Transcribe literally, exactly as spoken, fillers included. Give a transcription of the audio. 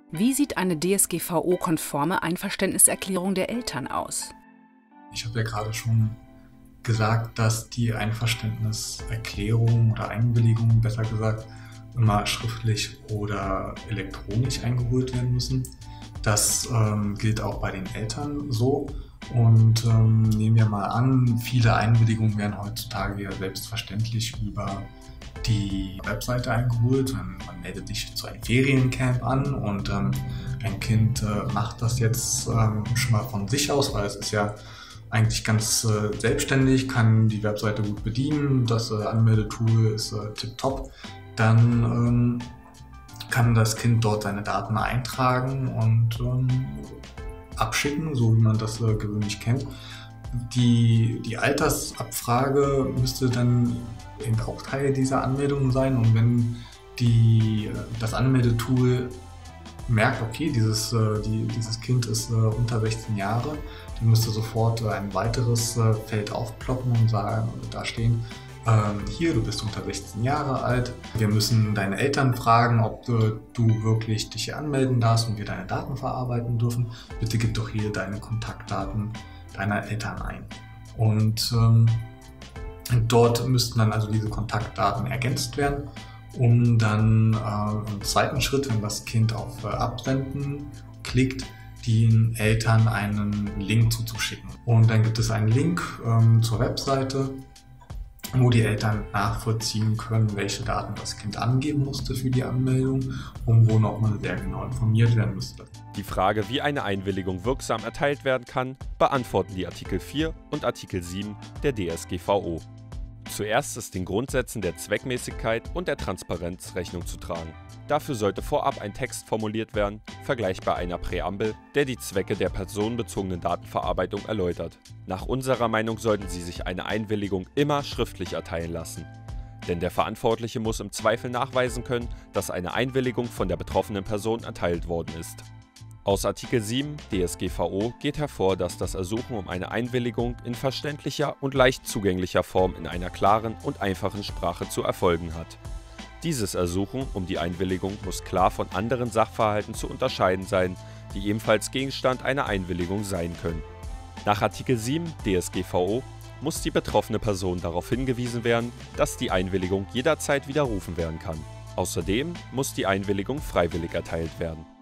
Wie sieht eine D S G V O-konforme Einverständniserklärung der Eltern aus? Ich habe ja gerade schon gesagt, dass die Einverständniserklärung oder Einwilligung, besser gesagt, immer schriftlich oder elektronisch eingeholt werden müssen. Das ähm, gilt auch bei den Eltern so. Und ähm, nehmen wir mal an, viele Einwilligungen werden heutzutage ja selbstverständlich über die Webseite eingeholt. Man, man meldet sich zu einem Feriencamp an und ähm, ein Kind äh, macht das jetzt ähm, schon mal von sich aus, weil es ist ja eigentlich ganz äh, selbstständig, kann die Webseite gut bedienen, das äh, Anmeldetool ist äh, tipptopp. Dann ähm, kann das Kind dort seine Daten eintragen und ähm, abschicken, so wie man das äh, gewöhnlich kennt. Die, die Altersabfrage müsste dann eben auch Teil dieser Anmeldung sein, und wenn die, das Anmeldetool merkt, okay, dieses, äh, die, dieses Kind ist äh, unter sechzehn Jahre, dann müsste sofort äh, ein weiteres äh, Feld aufploppen und sagen, da stehen, ähm, hier, du bist unter sechzehn Jahre alt, wir müssen deine Eltern fragen, ob äh, du wirklich dich hier anmelden darfst und wir deine Daten verarbeiten dürfen. Bitte gib doch hier deine Kontaktdaten deiner Eltern ein. Und ähm, dort müssten dann also diese Kontaktdaten ergänzt werden, um dann äh, im zweiten Schritt, wenn das Kind auf äh, Absenden klickt, den Eltern einen Link zuzuschicken. Und dann gibt es einen Link ähm, zur Webseite, wo die Eltern nachvollziehen können, welche Daten das Kind angeben musste für die Anmeldung und wo nochmal sehr genau informiert werden müsste. Die Frage, wie eine Einwilligung wirksam erteilt werden kann, beantworten die Artikel vier und Artikel sieben der D S G V O. Zuerst ist den Grundsätzen der Zweckmäßigkeit und der Transparenz Rechnung zu tragen. Dafür sollte vorab ein Text formuliert werden, vergleichbar einer Präambel, der die Zwecke der personenbezogenen Datenverarbeitung erläutert. Nach unserer Meinung sollten Sie sich eine Einwilligung immer schriftlich erteilen lassen. Denn der Verantwortliche muss im Zweifel nachweisen können, dass eine Einwilligung von der betroffenen Person erteilt worden ist. Aus Artikel sieben D S G V O geht hervor, dass das Ersuchen um eine Einwilligung in verständlicher und leicht zugänglicher Form in einer klaren und einfachen Sprache zu erfolgen hat. Dieses Ersuchen um die Einwilligung muss klar von anderen Sachverhalten zu unterscheiden sein, die ebenfalls Gegenstand einer Einwilligung sein können. Nach Artikel sieben D S G V O muss die betroffene Person darauf hingewiesen werden, dass die Einwilligung jederzeit widerrufen werden kann. Außerdem muss die Einwilligung freiwillig erteilt werden.